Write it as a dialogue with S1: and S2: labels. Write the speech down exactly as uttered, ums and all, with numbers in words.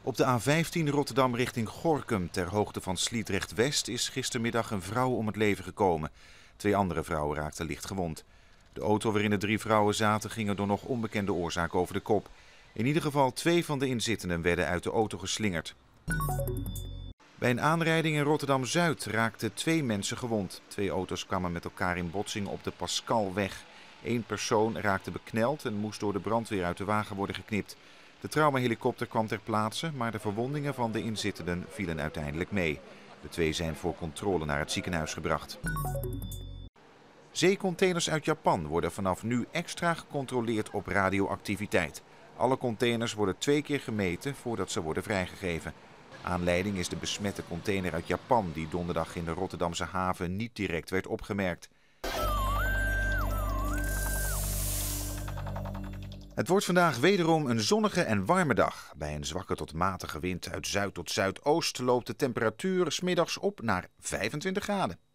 S1: Op de A vijftien Rotterdam richting Gorinchem ter hoogte van Sliedrecht-West is gistermiddag een vrouw om het leven gekomen. Twee andere vrouwen raakten licht gewond. De auto waarin de drie vrouwen zaten ging er door nog onbekende oorzaak over de kop. In ieder geval twee van de inzittenden werden uit de auto geslingerd. Bij een aanrijding in Rotterdam-Zuid raakten twee mensen gewond. Twee auto's kwamen met elkaar in botsing op de Pascalweg. Eén persoon raakte bekneld en moest door de brandweer uit de wagen worden geknipt. De traumahelikopter kwam ter plaatse, maar de verwondingen van de inzittenden vielen uiteindelijk mee. De twee zijn voor controle naar het ziekenhuis gebracht. Zeecontainers uit Japan worden vanaf nu extra gecontroleerd op radioactiviteit. Alle containers worden twee keer gemeten voordat ze worden vrijgegeven. Aanleiding is de besmette container uit Japan die donderdag in de Rotterdamse haven niet direct werd opgemerkt. Het wordt vandaag wederom een zonnige en warme dag. Bij een zwakke tot matige wind uit zuid tot zuidoost loopt de temperatuur 's middags op naar vijfentwintig graden.